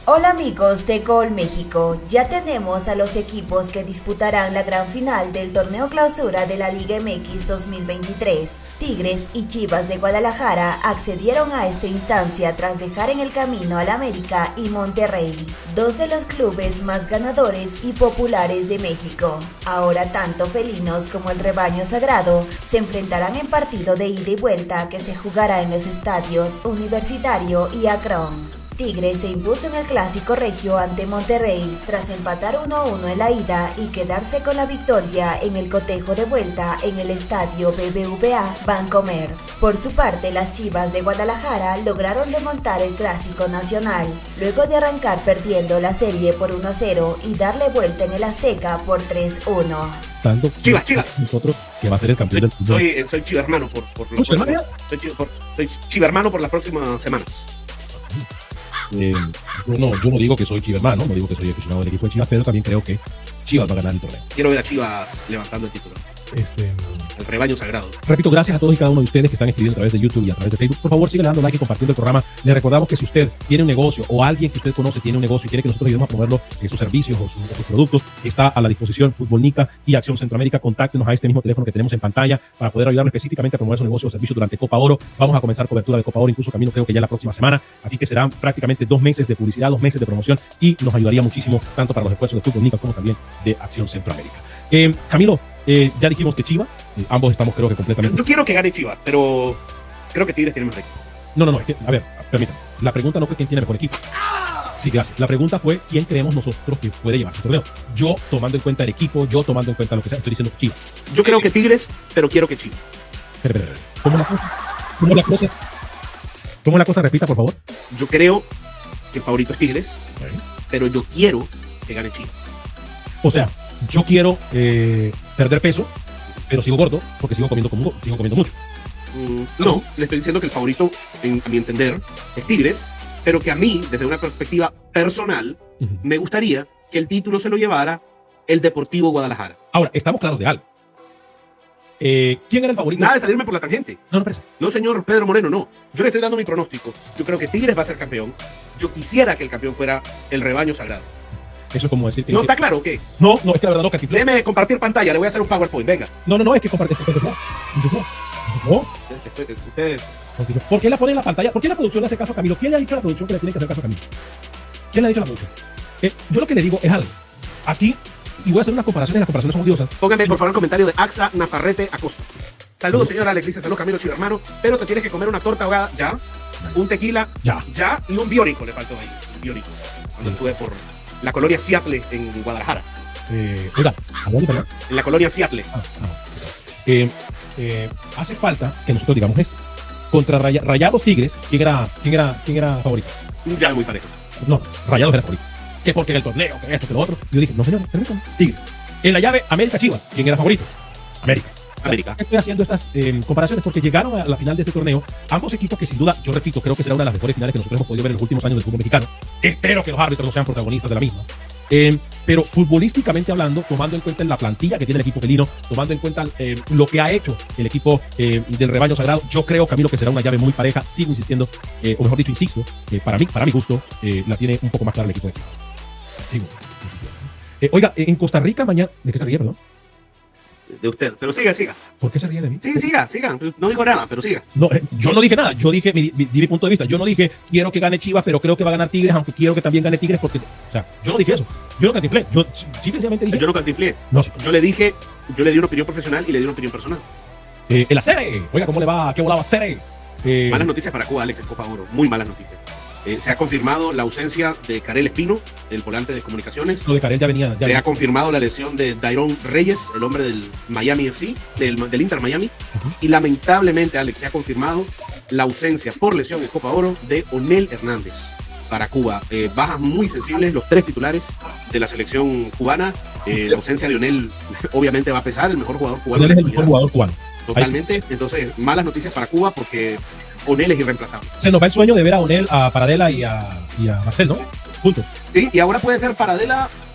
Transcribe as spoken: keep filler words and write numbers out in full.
Hola amigos de Gol México, ya tenemos a los equipos que disputarán la gran final del torneo clausura de la Liga M X dos mil veintitrés. Tigres y Chivas de Guadalajara accedieron a esta instancia tras dejar en el camino al América y Monterrey, dos de los clubes más ganadores y populares de México. Ahora tanto felinos como el rebaño sagrado se enfrentarán en partido de ida y vuelta que se jugará en los estadios Universitario y Akron. Tigres se impuso en el clásico regio ante Monterrey tras empatar uno a uno en la ida y quedarse con la victoria en el cotejo de vuelta en el estadio B B V A Bancomer. Por su parte, las Chivas de Guadalajara lograron remontar el clásico nacional, luego de arrancar perdiendo la serie por uno a cero y darle vuelta en el Azteca por tres a uno. Tanto Chivas, Chivas. Nosotros que va a ser el campeón del fútbol. Soy, soy chiva hermano por, por, ¿Tú, por, hermano? soy, chiva, por, soy chiva hermano por las próximas semanas. Eh, yo, no, yo no digo que soy chivermano, no digo que soy aficionado del equipo de Chivas, pero también creo que Chivas va a ganar el torneo. Quiero ver a Chivas levantando el título. Este, El rebaño sagrado. repito, gracias a todos y cada uno de ustedes que están escribiendo a través de YouTube y a través de Facebook. Por favor, sigan dando like y compartiendo el programa. Les recordamos que si usted tiene un negocio o alguien que usted conoce tiene un negocio y quiere que nosotros ayudemos a promoverlo, eh, sus servicios o, su, o sus productos, está a la disposición Futbolnica y Acción Centroamérica. Contáctenos a este mismo teléfono que tenemos en pantalla para poder ayudarlo específicamente a promover su negocio o servicio durante Copa Oro. Vamos a comenzar cobertura de Copa Oro, incluso camino creo que ya la próxima semana. Así que serán prácticamente dos meses de publicidad, dos meses de promoción y nos ayudaría muchísimo tanto para los esfuerzos de Futbolnica como también de Acción Centroamérica. Eh, Camilo, eh, ya dijimos que Chivas, eh, ambos estamos creo que completamente... Yo quiero que gane Chivas, pero creo que Tigres tiene más equipo. No, no, no, es que, a ver, permítame. La pregunta no fue quién tiene mejor equipo. Sí, gracias. La pregunta fue quién creemos nosotros que puede llevar el torneo. Yo tomando en cuenta el equipo, yo tomando en cuenta lo que sea, estoy diciendo Chivas. Yo creo que Tigres, pero quiero que Chivas. Espera, espera, espera. ¿Cómo la cosa? ¿Cómo la cosa? ¿Cómo la cosa? Repita, por favor. Yo creo que el favorito es Tigres, Okay. pero yo quiero que gane Chivas. O sea, yo quiero eh, perder peso, pero sigo gordo porque sigo comiendo, como, sigo comiendo mucho. Mm, no, le estoy diciendo que el favorito, en, a mi entender, es Tigres, pero que a mí, desde una perspectiva personal, Uh-huh. me gustaría que el título se lo llevara el Deportivo Guadalajara. Ahora, estamos claros de algo. Eh, ¿Quién era el favorito? Nada de salirme por la tangente. No, no, espérese. No, señor Pedro Moreno, no. Yo le estoy dando mi pronóstico. Yo creo que Tigres va a ser campeón. Yo quisiera que el campeón fuera el rebaño sagrado. Eso es como decir que... ¿No está claro o qué? No, no, es que la verdad no, Cantinflé. Déjeme compartir pantalla, le voy a hacer un PowerPoint, venga. No, no, no, es que compartir. No, no. Ustedes, ustedes- ¿Por qué la pone en la pantalla? ¿Por qué la producción le hace caso a Camilo? ¿Quién le ha dicho a la producción que le tiene que hacer caso a Camilo? ¿Quién le ha dicho a la producción? Eh, yo lo que le digo es algo. Aquí, y voy a hacer unas comparaciones, las comparaciones son odiosas. Pónganme por favor el comentario de Axa Nafarrete Acosta. Saludos, señor Alex, dice saludos Camilo Chivo hermano, pero te tienes que comer una torta ahogada ya, un tequila Ya. ya y un biónico le faltó ahí, un biónico. Cuando estuve por la colonia Seattle en Guadalajara. Eh, oiga, hablando de verdad. En la colonia Seattle. Ah, ah, eh, eh, hace falta que nosotros digamos esto. Contra Raya- Rayados Tigres, ¿quién era, quién era, quién era favorito? Ya muy parejo. No, Rayados era favorito. Que porque en el torneo, que esto, que lo otro. Yo dije, no señor, permítanme, Tigres. En la llave, América Chivas, ¿quién era favorito? América. América. Estoy haciendo estas eh, comparaciones porque llegaron a la final de este torneo ambos equipos que sin duda, yo repito, creo que será una de las mejores finales que nosotros hemos podido ver en los últimos años del fútbol mexicano. Espero que los árbitros no sean protagonistas de la misma. Eh, pero futbolísticamente hablando, tomando en cuenta la plantilla que tiene el equipo felino, tomando en cuenta eh, lo que ha hecho el equipo eh, del rebaño sagrado, yo creo, Camilo, que será una llave muy pareja. Sigo insistiendo, eh, o mejor dicho, insisto, eh, para mí, para mi gusto, eh, la tiene un poco más clara el equipo de Chivas. Sigo insistiendo. Eh, oiga, en Costa Rica mañana, ¿de qué se ríe, perdón? De usted. Pero siga, siga. ¿Por qué se ríe de mí? Sí, siga, siga. No digo nada, pero siga. No, eh, yo no dije nada, yo dije mi, mi, di mi punto de vista, yo no dije quiero que gane Chivas, pero creo que va a ganar Tigres, aunque quiero que también gane Tigres, porque, o sea, yo no dije eso, yo no cantiflé, yo simplemente dije, Yo no cantiflé. no, sí, Yo le dije, yo le di una opinión profesional y le di una opinión personal. eh, el Acere, oiga, ¿cómo le va? ¿Qué volaba Acere? Eh, Malas noticias para Cuba, Alex, en Copa Oro. Muy malas noticias. Eh, se ha confirmado la ausencia de Karel Espino, el volante de comunicaciones. lo de Karel ya venía, ya Se venía. ha confirmado la lesión de Dairon Reyes, el hombre del Miami F C, del, del Inter Miami. Ujú. Y lamentablemente, Alex, se ha confirmado la ausencia por lesión en Copa Oro de Onel Hernández para Cuba. Eh, bajas muy sensibles, los tres titulares de la selección cubana. Eh, la ausencia de Onel obviamente va a pesar, el mejor jugador cubano. Él de es la el mejor actualidad. jugador cubano. Totalmente. Entonces, malas noticias para Cuba porque Onel es irreemplazable. Se nos va el sueño de ver a Onel, a Paradela y a, y a Marcel, ¿no? Juntos. Sí, y ahora puede ser Paradela